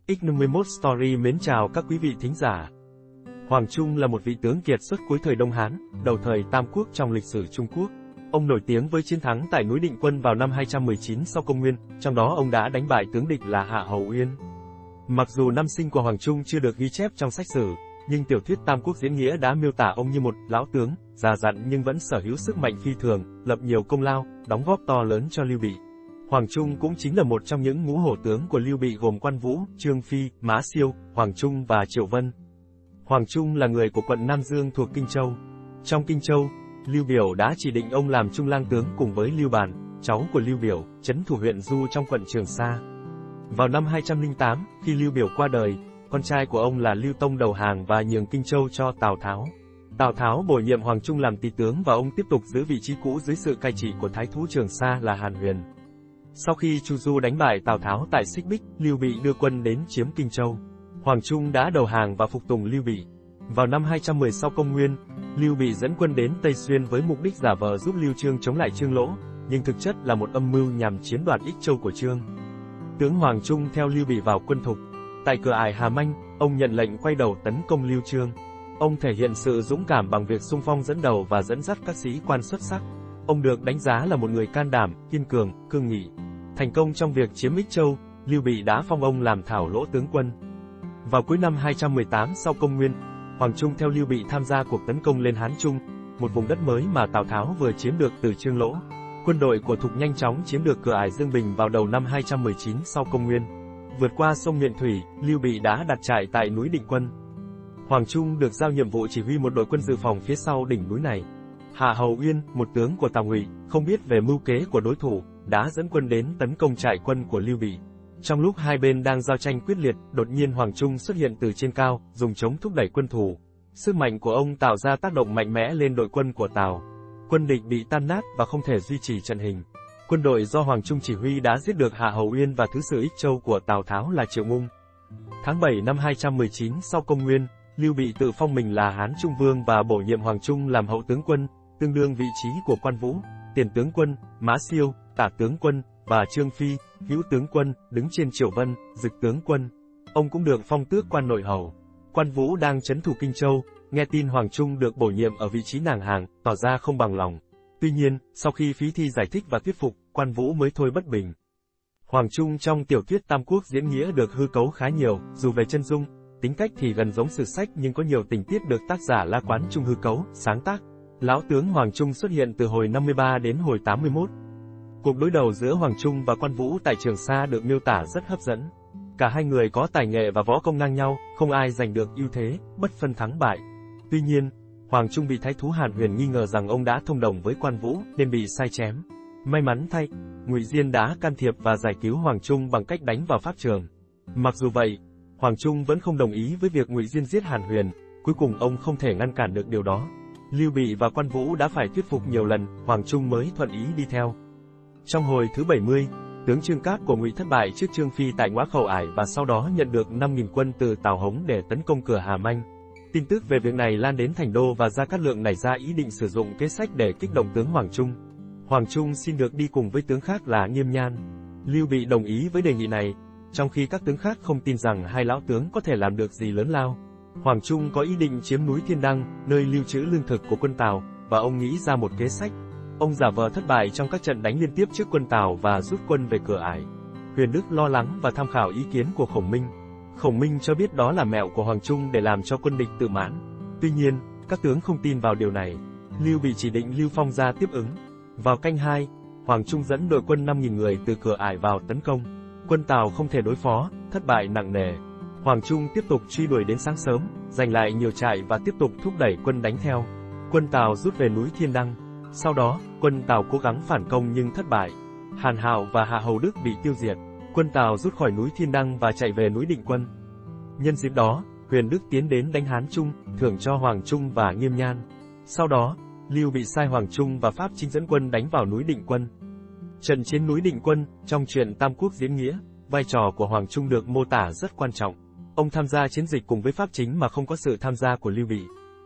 X51 Story mến chào các quý vị thính giả. Hoàng Trung là một vị tướng kiệt xuất cuối thời Đông Hán, đầu thời Tam Quốc trong lịch sử Trung Quốc. Ông nổi tiếng với chiến thắng tại núi Định Quân vào năm 219 sau công nguyên, trong đó ông đã đánh bại tướng địch là Hạ Hầu Uyên. Mặc dù năm sinh của Hoàng Trung chưa được ghi chép trong sách sử, nhưng tiểu thuyết Tam Quốc diễn nghĩa đã miêu tả ông như một lão tướng, già dặn nhưng vẫn sở hữu sức mạnh phi thường, lập nhiều công lao, đóng góp to lớn cho Lưu Bị. Hoàng Trung cũng chính là một trong những ngũ hổ tướng của Lưu Bị gồm Quan Vũ, Trương Phi, Mã Siêu, Hoàng Trung và Triệu Vân. Hoàng Trung là người của quận Nam Dương thuộc Kinh Châu. Trong Kinh Châu, Lưu Biểu đã chỉ định ông làm trung lang tướng cùng với Lưu Bàn, cháu của Lưu Biểu, trấn thủ huyện Du trong quận Trường Sa. Vào năm 208, khi Lưu Biểu qua đời, con trai của ông là Lưu Tông đầu hàng và nhường Kinh Châu cho Tào Tháo. Tào Tháo bổ nhiệm Hoàng Trung làm tỳ tướng và ông tiếp tục giữ vị trí cũ dưới sự cai trị của Thái thú Trường Sa là Hàn Huyền. Sau khi Chu Du đánh bại Tào Tháo tại Xích Bích, Lưu Bị đưa quân đến chiếm Kinh Châu. Hoàng Trung đã đầu hàng và phục tùng Lưu Bị. Vào năm 210 sau công nguyên, Lưu Bị dẫn quân đến Tây Xuyên với mục đích giả vờ giúp Lưu Chương chống lại Trương Lỗ, nhưng thực chất là một âm mưu nhằm chiếm đoạt Ích Châu của Trương. Tướng Hoàng Trung theo Lưu Bị vào quân Thục. Tại cửa ải Hà Manh, ông nhận lệnh quay đầu tấn công Lưu Chương. Ông thể hiện sự dũng cảm bằng việc xung phong dẫn đầu và dẫn dắt các sĩ quan xuất sắc. Ông được đánh giá là một người can đảm, kiên cường, cương nghị. Thành công trong việc chiếm Ích Châu, Lưu Bị đã phong ông làm Thảo Lỗ tướng quân. Vào cuối năm 218 sau công nguyên, Hoàng Trung theo Lưu Bị tham gia cuộc tấn công lên Hán Trung, một vùng đất mới mà Tào Tháo vừa chiếm được từ Trương Lỗ. Quân đội của Thục nhanh chóng chiếm được cửa ải Dương Bình vào đầu năm 219 sau công nguyên. Vượt qua sông Nhuệ Thủy, Lưu Bị đã đặt trại tại núi Định Quân. Hoàng Trung được giao nhiệm vụ chỉ huy một đội quân dự phòng phía sau đỉnh núi này. Hạ Hầu Uyên, một tướng của Tào Ngụy, không biết về mưu kế của đối thủ, đã dẫn quân đến tấn công trại quân của Lưu Bị. Trong lúc hai bên đang giao tranh quyết liệt, đột nhiên Hoàng Trung xuất hiện từ trên cao, dùng trống thúc đẩy quân thù. Sức mạnh của ông tạo ra tác động mạnh mẽ lên đội quân của Tào. Quân địch bị tan nát và không thể duy trì trận hình. Quân đội do Hoàng Trung chỉ huy đã giết được Hạ Hầu Uyên và thứ sử Ích Châu của Tào Tháo là Triệu Ngung. Tháng 7 năm 219 sau công nguyên, Lưu Bị tự phong mình là Hán Trung Vương và bổ nhiệm Hoàng Trung làm hậu tướng quân, tương đương vị trí của Quan Vũ, tiền tướng quân, Mã Siêu, tả tướng quân, và Trương Phi, hữu tướng quân, đứng trên Triệu Vân, dực tướng quân. Ông cũng được phong tước quan nội hầu. Quan Vũ đang trấn thủ Kinh Châu, nghe tin Hoàng Trung được bổ nhiệm ở vị trí nàng hàng, tỏ ra không bằng lòng. Tuy nhiên, sau khi phí thi giải thích và thuyết phục, Quan Vũ mới thôi bất bình. Hoàng Trung trong tiểu thuyết Tam Quốc diễn nghĩa được hư cấu khá nhiều, dù về chân dung, tính cách thì gần giống sử sách nhưng có nhiều tình tiết được tác giả La Quán Trung hư cấu, sáng tác. Lão tướng Hoàng Trung xuất hiện từ hồi 53 đến hồi 81. Cuộc đối đầu giữa Hoàng Trung và Quan Vũ tại Trường Sa được miêu tả rất hấp dẫn. Cả hai người có tài nghệ và võ công ngang nhau, không ai giành được ưu thế, bất phân thắng bại. Tuy nhiên, Hoàng Trung bị Thái thú Hàn Huyền nghi ngờ rằng ông đã thông đồng với Quan Vũ nên bị sai chém. May mắn thay, Ngụy Diên đã can thiệp và giải cứu Hoàng Trung bằng cách đánh vào pháp trường. Mặc dù vậy, Hoàng Trung vẫn không đồng ý với việc Ngụy Diên giết Hàn Huyền, cuối cùng ông không thể ngăn cản được điều đó. Lưu Bị và Quan Vũ đã phải thuyết phục nhiều lần, Hoàng Trung mới thuận ý đi theo. Trong hồi thứ 70, tướng Trương Cáp của Ngụy thất bại trước Trương Phi tại Ngoã Khẩu Ải và sau đó nhận được 5.000 quân từ Tào Hống để tấn công cửa Hà Manh. Tin tức về việc này lan đến Thành Đô và Gia Cát Lượng nảy ra ý định sử dụng kế sách để kích động tướng Hoàng Trung. Hoàng Trung xin được đi cùng với tướng khác là Nghiêm Nhan. Lưu Bị đồng ý với đề nghị này, trong khi các tướng khác không tin rằng hai lão tướng có thể làm được gì lớn lao. Hoàng Trung có ý định chiếm núi Thiên Đăng, nơi lưu trữ lương thực của quân Tào, và ông nghĩ ra một kế sách. Ông giả vờ thất bại trong các trận đánh liên tiếp trước quân Tào và rút quân về cửa ải. Huyền Đức lo lắng và tham khảo ý kiến của Khổng Minh. Khổng Minh cho biết đó là mẹo của Hoàng Trung để làm cho quân địch tự mãn. Tuy nhiên, các tướng không tin vào điều này. Lưu Bị chỉ định Lưu Phong ra tiếp ứng. Vào canh 2, Hoàng Trung dẫn đội quân 5.000 người từ cửa ải vào tấn công. Quân Tào không thể đối phó, thất bại nặng nề. Hoàng Trung tiếp tục truy đuổi đến sáng sớm, giành lại nhiều trại và tiếp tục thúc đẩy quân đánh theo. Quân Tào rút về núi Thiên Đăng. Sau đó, quân Tào cố gắng phản công nhưng thất bại. Hàn Hạo và Hạ Hầu Đức bị tiêu diệt. Quân Tào rút khỏi núi Thiên Đăng và chạy về núi Định Quân. Nhân dịp đó, Huyền Đức tiến đến đánh Hán Trung, thưởng cho Hoàng Trung và Nghiêm Nhan. Sau đó, Lưu Bị sai Hoàng Trung và Pháp Chính dẫn quân đánh vào núi Định Quân. Trận chiến núi Định Quân, trong truyện Tam Quốc diễn nghĩa, vai trò của Hoàng Trung được mô tả rất quan trọng. Ông tham gia chiến dịch cùng với Pháp Chính mà không có sự tham gia của Lưu Bị.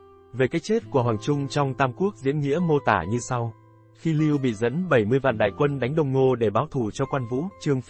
Về cái chết của Hoàng Trung trong Tam Quốc diễn nghĩa mô tả như sau. Khi Lưu Bị dẫn 70 vạn đại quân đánh Đông Ngô để báo thù cho Quan Vũ, Trương Phi,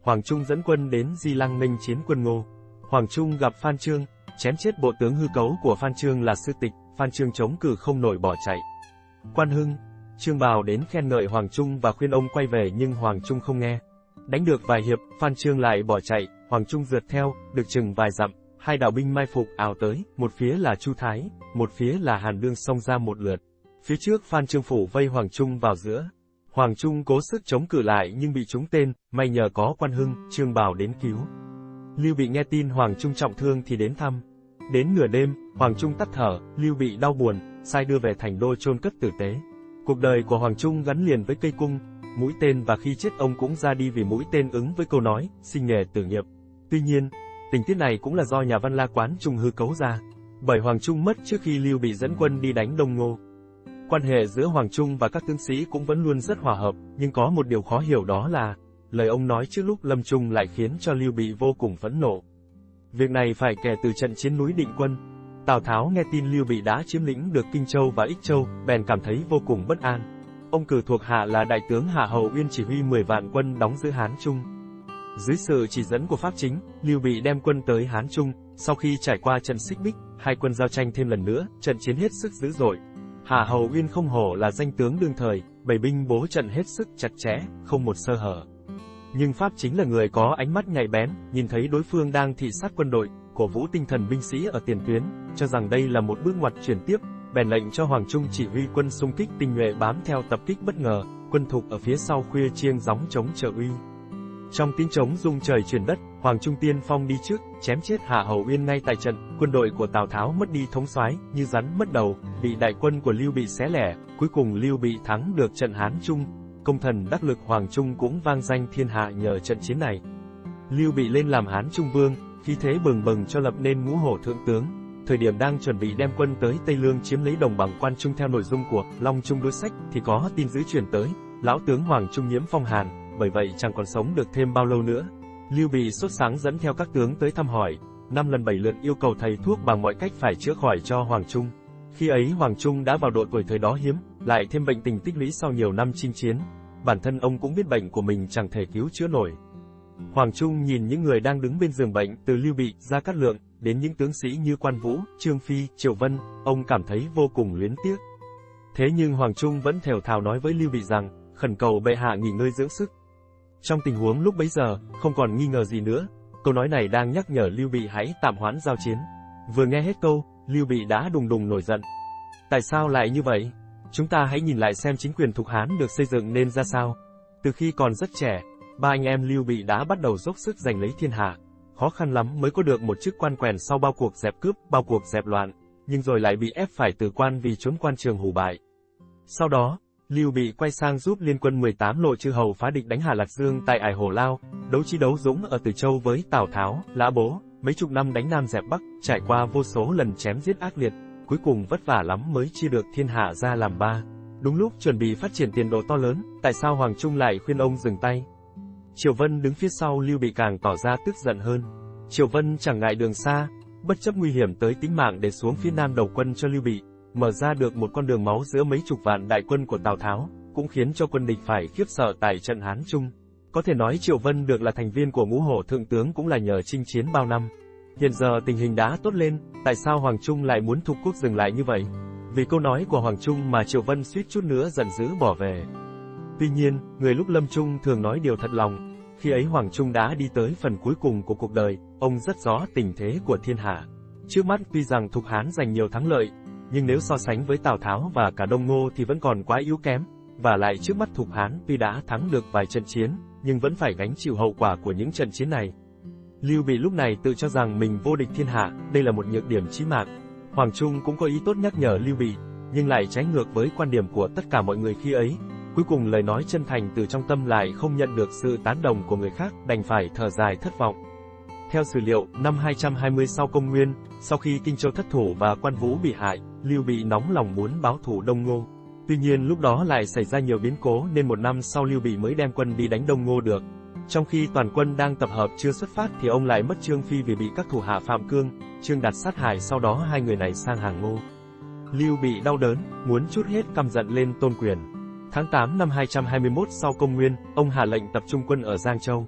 Hoàng Trung dẫn quân đến Di Lăng nghênh chiến quân Ngô. Hoàng Trung gặp Phan Chương, chém chết bộ tướng hư cấu của Phan Chương là Sư Tịch, Phan Chương chống cự không nổi bỏ chạy. Quan Hưng, Trương Bào đến khen ngợi Hoàng Trung và khuyên ông quay về nhưng Hoàng Trung không nghe. Đánh được vài hiệp, Phan Chương lại bỏ chạy, Hoàng Trung rượt theo, được chừng vài dặm, hai đạo binh mai phục ào tới, một phía là Chu Thái, một phía là Hàn Đương xông ra một lượt. Phía trước Phan Chương phủ vây Hoàng Trung vào giữa. Hoàng Trung cố sức chống cự lại nhưng bị trúng tên, may nhờ có Quan Hưng, Trương Bào đến cứu. Lưu Bị nghe tin Hoàng Trung trọng thương thì đến thăm. Đến nửa đêm, Hoàng Trung tắt thở, Lưu Bị đau buồn, sai đưa về thành đô chôn cất tử tế. Cuộc đời của Hoàng Trung gắn liền với cây cung, mũi tên và khi chết ông cũng ra đi vì mũi tên ứng với câu nói, sinh nghề tử nghiệp. Tuy nhiên, tình tiết này cũng là do nhà văn La Quán Trung hư cấu ra, bởi Hoàng Trung mất trước khi Lưu Bị dẫn quân đi đánh Đông Ngô. Quan hệ giữa Hoàng Trung và các tướng sĩ cũng vẫn luôn rất hòa hợp, nhưng có một điều khó hiểu đó là, lời ông nói trước lúc lâm chung lại khiến cho Lưu Bị vô cùng phẫn nộ. Việc này phải kể từ trận chiến núi Định Quân. Tào Tháo nghe tin Lưu Bị đã chiếm lĩnh được Kinh Châu và Ích Châu, bèn cảm thấy vô cùng bất an. Ông cử thuộc hạ là đại tướng Hạ Hầu Uyên chỉ huy 10 vạn quân đóng giữ Hán Trung. Dưới sự chỉ dẫn của Pháp Chính, Lưu Bị đem quân tới Hán Trung, sau khi trải qua trận Xích Bích, hai quân giao tranh thêm lần nữa, trận chiến hết sức dữ dội. Hạ Hầu Uyên không hổ là danh tướng đương thời, bày binh bố trận hết sức chặt chẽ, không một sơ hở. Nhưng Pháp Chính là người có ánh mắt nhạy bén, nhìn thấy đối phương đang thị sát quân đội, cổ vũ tinh thần binh sĩ ở tiền tuyến, cho rằng đây là một bước ngoặt chuyển tiếp, bèn lệnh cho Hoàng Trung chỉ huy quân xung kích tinh nhuệ bám theo tập kích bất ngờ, quân thục ở phía sau khuya chiêng gióng chống trợ uy. Trong tiếng trống rung trời chuyển đất, Hoàng Trung tiên phong đi trước, chém chết Hạ Hầu Uyên ngay tại trận, quân đội của Tào Tháo mất đi thống soái, như rắn mất đầu, bị đại quân của Lưu Bị xé lẻ, cuối cùng Lưu Bị thắng được trận Hán Trung. Công thần đắc lực Hoàng Trung cũng vang danh thiên hạ nhờ trận chiến này. Lưu Bị lên làm Hán Trung vương, khí thế bừng bừng cho lập nên Ngũ Hổ thượng tướng. Thời điểm đang chuẩn bị đem quân tới Tây Lương chiếm lấy Đồng Bằng Quan Trung theo nội dung của Long Trung đối sách thì có tin dữ truyền tới, lão tướng Hoàng Trung nhiễm phong hàn, bởi vậy chẳng còn sống được thêm bao lâu nữa. Lưu Bị sốt sắng dẫn theo các tướng tới thăm hỏi, 5 lần 7 lượt yêu cầu thầy thuốc bằng mọi cách phải chữa khỏi cho Hoàng Trung. Khi ấy Hoàng Trung đã vào độ tuổi thời đó hiếm, lại thêm bệnh tình tích lũy sau nhiều năm chinh chiến. Bản thân ông cũng biết bệnh của mình chẳng thể cứu chữa nổi. Hoàng Trung nhìn những người đang đứng bên giường bệnh, từ Lưu Bị, Gia Cát Lượng, đến những tướng sĩ như Quan Vũ, Trương Phi, Triệu Vân, ông cảm thấy vô cùng luyến tiếc. Thế nhưng Hoàng Trung vẫn thều thào nói với Lưu Bị rằng, khẩn cầu bệ hạ nghỉ ngơi dưỡng sức. Trong tình huống lúc bấy giờ, không còn nghi ngờ gì nữa, câu nói này đang nhắc nhở Lưu Bị hãy tạm hoãn giao chiến. Vừa nghe hết câu, Lưu Bị đã đùng đùng nổi giận. Tại sao lại như vậy? Chúng ta hãy nhìn lại xem chính quyền Thục Hán được xây dựng nên ra sao. Từ khi còn rất trẻ, ba anh em Lưu Bị đã bắt đầu dốc sức giành lấy thiên hạ. Khó khăn lắm mới có được một chức quan quèn sau bao cuộc dẹp cướp, bao cuộc dẹp loạn, nhưng rồi lại bị ép phải từ quan vì trốn quan trường hủ bại. Sau đó, Lưu Bị quay sang giúp liên quân 18 lộ chư hầu phá địch đánh Hà Lạc Dương tại Ải Hổ Lao, đấu trí đấu dũng ở Từ Châu với Tào Tháo, Lã Bố, mấy chục năm đánh Nam dẹp Bắc, trải qua vô số lần chém giết ác liệt, cuối cùng vất vả lắm mới chia được thiên hạ ra làm ba. Đúng lúc chuẩn bị phát triển tiền đồ to lớn, tại sao Hoàng Trung lại khuyên ông dừng tay? Triệu Vân đứng phía sau Lưu Bị càng tỏ ra tức giận hơn. Triệu Vân chẳng ngại đường xa, bất chấp nguy hiểm tới tính mạng để xuống phía nam đầu quân cho Lưu Bị, mở ra được một con đường máu giữa mấy chục vạn đại quân của Tào Tháo, cũng khiến cho quân địch phải khiếp sợ tại trận Hán Trung. Có thể nói Triệu Vân được là thành viên của Ngũ Hổ thượng tướng cũng là nhờ chinh chiến bao năm. Hiện giờ tình hình đã tốt lên, tại sao Hoàng Trung lại muốn Thục Quốc dừng lại như vậy? Vì câu nói của Hoàng Trung mà Triệu Vân suýt chút nữa giận dữ bỏ về. Tuy nhiên, người lúc lâm chung thường nói điều thật lòng. Khi ấy Hoàng Trung đã đi tới phần cuối cùng của cuộc đời, ông rất rõ tình thế của thiên hạ. Trước mắt tuy rằng Thục Hán giành nhiều thắng lợi, nhưng nếu so sánh với Tào Tháo và cả Đông Ngô thì vẫn còn quá yếu kém. Và lại trước mắt Thục Hán tuy đã thắng được vài trận chiến, nhưng vẫn phải gánh chịu hậu quả của những trận chiến này. Lưu Bị lúc này tự cho rằng mình vô địch thiên hạ, đây là một nhược điểm chí mạng. Hoàng Trung cũng có ý tốt nhắc nhở Lưu Bị, nhưng lại trái ngược với quan điểm của tất cả mọi người khi ấy. Cuối cùng lời nói chân thành từ trong tâm lại không nhận được sự tán đồng của người khác, đành phải thở dài thất vọng. Theo sử liệu, năm 220 sau công nguyên, sau khi Kinh Châu thất thủ và Quan Vũ bị hại, Lưu Bị nóng lòng muốn báo thù Đông Ngô. Tuy nhiên lúc đó lại xảy ra nhiều biến cố nên một năm sau Lưu Bị mới đem quân đi đánh Đông Ngô được. Trong khi toàn quân đang tập hợp chưa xuất phát thì ông lại mất Trương Phi vì bị các thủ hạ Phạm Cương, Trương Đạt sát hại, sau đó hai người này sang hàng Ngô. Lưu Bị đau đớn, muốn trút hết căm giận lên Tôn Quyền. Tháng 8 năm 221 sau công nguyên, ông hạ lệnh tập trung quân ở Giang Châu.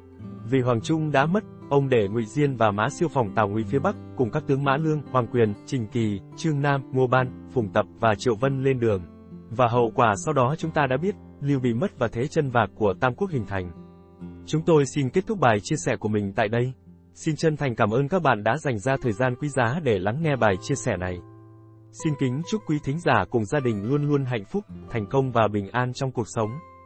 Vì Hoàng Trung đã mất, ông để Ngụy Diên và Mã Siêu phòng Tào Ngụy phía Bắc, cùng các tướng Mã Lương, Hoàng Quyền, Trình Kỳ, Trương Nam, Ngô Ban, Phùng Tập và Triệu Vân lên đường. Và hậu quả sau đó chúng ta đã biết, Lưu bị mất và thế chân vạc của Tam Quốc hình thành. Chúng tôi xin kết thúc bài chia sẻ của mình tại đây. Xin chân thành cảm ơn các bạn đã dành ra thời gian quý giá để lắng nghe bài chia sẻ này. Xin kính chúc quý thính giả cùng gia đình luôn luôn hạnh phúc, thành công và bình an trong cuộc sống.